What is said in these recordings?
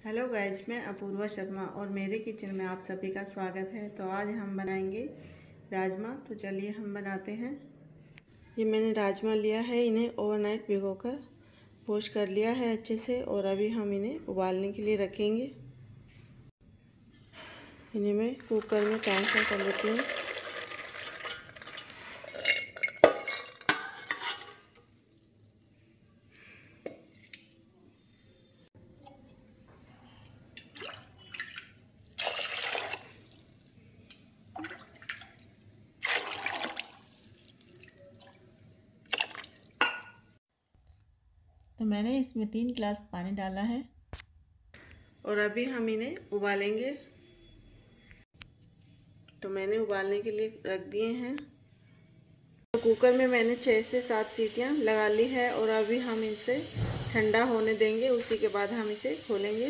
Hello guys, मैं अपूर्वा शर्मा और मेरे किचन में आप सभी का स्वागत है। तो आज हम बनाएंगे राजमा। तो चलिए हम बनाते हैं। ये मैंने राजमा लिया है, इन्हें ओवरनाइट भिगोकर वॉश कर लिया है अच्छे से और अभी हम इन्हें उबालने के लिए रखेंगे। इन्हें मैं कुकर में ट्रांसफ़र कर लेती हूँ। तो मैंने इसमें 3 गिलास पानी डाला है और अभी हम इन्हें उबालेंगे। तो मैंने उबालने के लिए रख दिए हैं। तो कुकर में मैंने 6 से 7 सीटियां लगा ली है और अभी हम इसे ठंडा होने देंगे। उसी के बाद हम इसे खोलेंगे।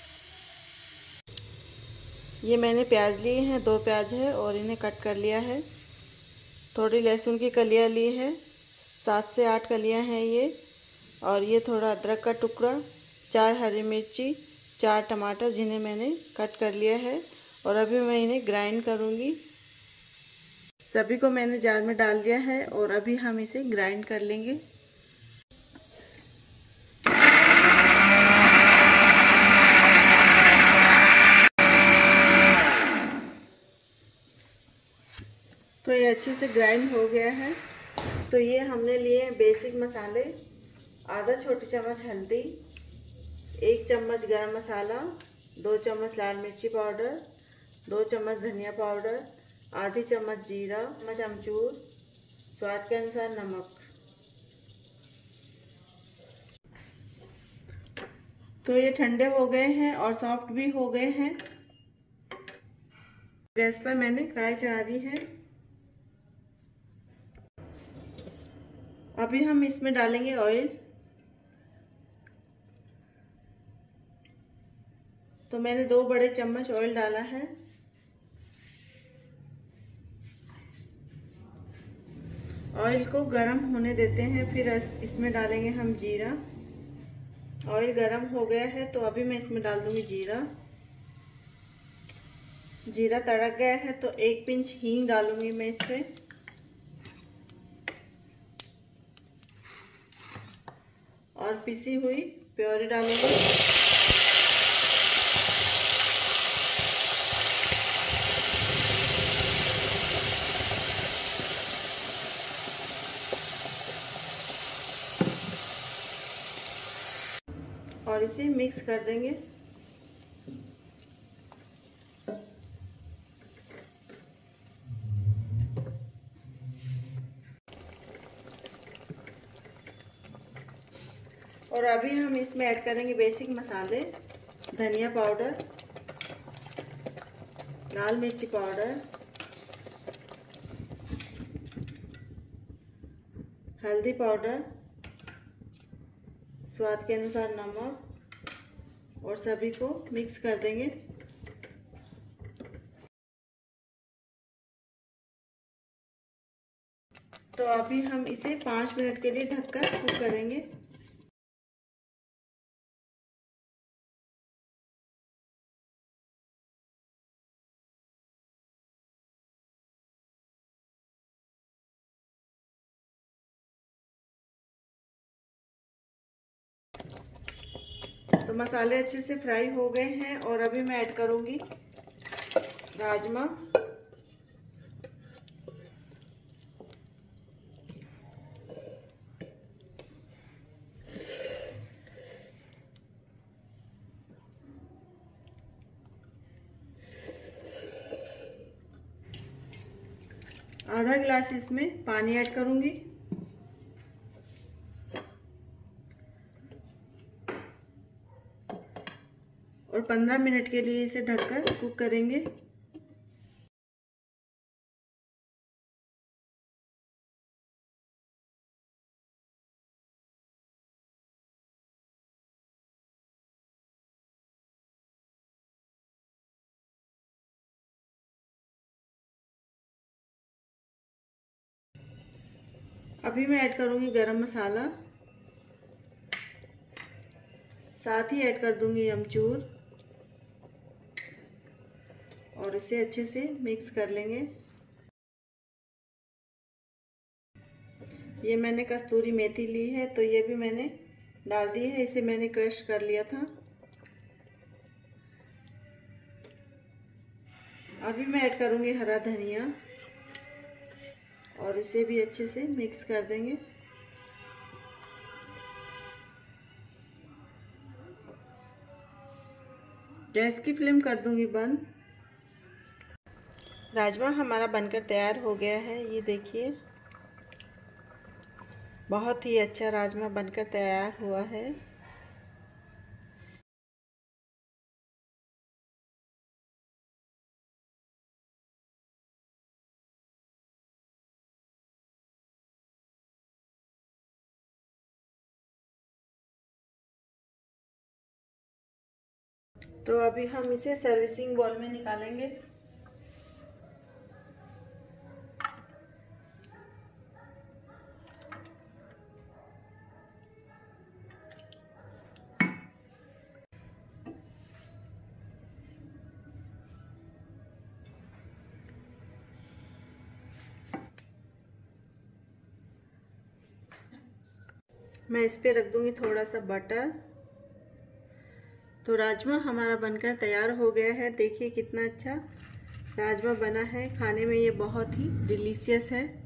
ये मैंने प्याज लिए हैं, 2 प्याज है और इन्हें कट कर लिया है। थोड़ी लहसुन की कलियां ली है, 7 से 8 कलियां हैं ये। और ये थोड़ा अदरक का टुकड़ा, 4 हरी मिर्ची, 4 टमाटर जिन्हें मैंने कट कर लिया है और अभी मैं इन्हें ग्राइंड करूँगी। सभी को मैंने जार में डाल दिया है और अभी हम इसे ग्राइंड कर लेंगे। तो ये अच्छे से ग्राइंड हो गया है। तो ये हमने लिए बेसिक मसाले, आधा छोटी चम्मच हल्दी, 1 चम्मच गरम मसाला, 2 चम्मच लाल मिर्ची पाउडर, 2 चम्मच धनिया पाउडर, आधी चम्मच जीरा, चम्मच अमचूर, स्वाद के अनुसार नमक। तो ये ठंडे हो गए हैं और सॉफ्ट भी हो गए हैं। गैस पर मैंने कढ़ाई चढ़ा दी है। अभी हम इसमें डालेंगे ऑयल। तो मैंने 2 बड़े चम्मच ऑयल डाला है। ऑयल को गरम होने देते हैं, फिर इसमें डालेंगे हम जीरा। ऑयल गरम हो गया है तो अभी मैं इसमें डाल दूंगी जीरा। जीरा तड़क गया है तो 1 पिंच हींग डालूंगी मैं इसमें। और पिसी हुई प्योरी डालूंगी। और इसे मिक्स कर देंगे। और अभी हम इसमें ऐड करेंगे बेसिक मसाले, धनिया पाउडर, लाल मिर्ची पाउडर, हल्दी पाउडर, स्वाद के अनुसार नमक और सभी को मिक्स कर देंगे। तो अभी हम इसे 5 मिनट के लिए ढककर कुक करेंगे। तो मसाले अच्छे से फ्राई हो गए हैं और अभी मैं ऐड करूंगी राजमा। आधा गिलास इसमें पानी ऐड करूंगी। और 15 मिनट के लिए इसे ढककर कुक करेंगे। अभी मैं ऐड करूंगी गरम मसाला, साथ ही ऐड कर दूंगी अमचूर और इसे अच्छे से मिक्स कर लेंगे। ये मैंने कस्तूरी मेथी ली है, तो ये भी मैंने डाल दी है। इसे मैंने क्रश कर लिया था। अभी मैं ऐड करूँगी हरा धनिया और इसे भी अच्छे से मिक्स कर देंगे। गैस की फ्लेम कर दूंगी बंद। राजमा हमारा बनकर तैयार हो गया है। ये देखिए, बहुत ही अच्छा राजमा बनकर तैयार हुआ है। तो अभी हम इसे सर्विसिंग बाउल में निकालेंगे। मैं इस पे रख दूंगी थोड़ा सा बटर। तो राजमा हमारा बनकर तैयार हो गया है। देखिए कितना अच्छा राजमा बना है। खाने में ये बहुत ही डिलीशियस है।